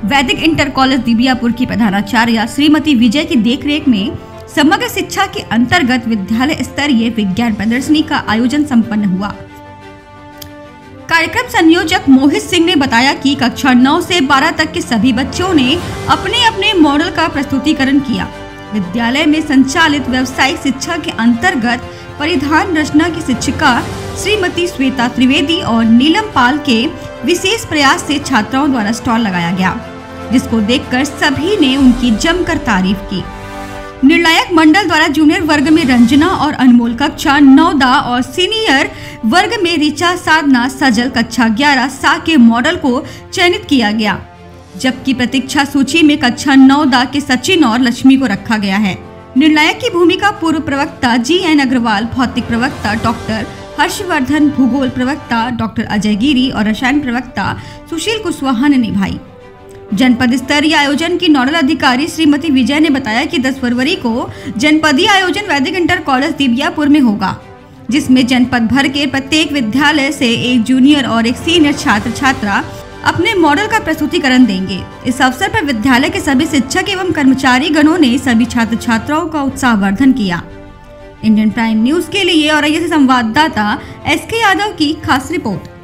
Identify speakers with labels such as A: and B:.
A: वैदिक inter college Dibiyapur की प्रधानाचार्य श्रीमती विजय की देखरेख में समग्र शिक्षा के अंतर्गत विद्यालय स्तरीय विज्ञान प्रदर्शनी का आयोजन संपन्न हुआ। कार्यक्रम संयोजक मोहित सिंह ने बताया कि कक्षा 9 से 12 तक के सभी बच्चों ने अपने अपने मॉडल का प्रस्तुतिकरण किया। विद्यालय में संचालित व्यावसायिक शिक्षा के अंतर्गत परिधान रचना की शिक्षिका श्रीमती श्वेता त्रिवेदी और नीलम पाल के विशेष प्रयास से छात्राओं द्वारा स्टॉल लगाया गया, जिसको देखकर सभी ने उनकी जमकर तारीफ की। निर्णायक मंडल द्वारा जूनियर वर्ग में रंजना और अनमोल कक्षा 9 और सीनियर वर्ग में ऋचा साधना सजल कक्षा 11 सा के मॉडल को चयनित किया गया, जबकि प्रतीक्षा सूची में कक्षा 9 के सचिन और लक्ष्मी को रखा गया है। निर्णायक की भूमिका पूर्व प्रवक्ता GN अग्रवाल, भौतिक प्रवक्ता डॉक्टर हर्षवर्धन, भूगोल प्रवक्ता डॉक्टर अजय गिरी और रसायन प्रवक्ता सुशील कुशवाहा ने निभाई। जनपद स्तरीय आयोजन की नोडल अधिकारी श्रीमती विजय ने बताया कि 10 फरवरी को जनपदीय आयोजन वैदिक इंटर कॉलेज दिबियापुर में होगा, जिसमें जनपद भर के प्रत्येक विद्यालय से एक जूनियर और एक सीनियर छात्र छात्रा अपने मॉडल का प्रस्तुतिकरण देंगे। इस अवसर पर विद्यालय के सभी शिक्षक एवं कर्मचारी गणों ने सभी छात्र छात्राओं का उत्साहवर्धन किया। इंडियन प्राइम न्यूज के लिए औरैया से संवाददाता SK यादव की खास रिपोर्ट।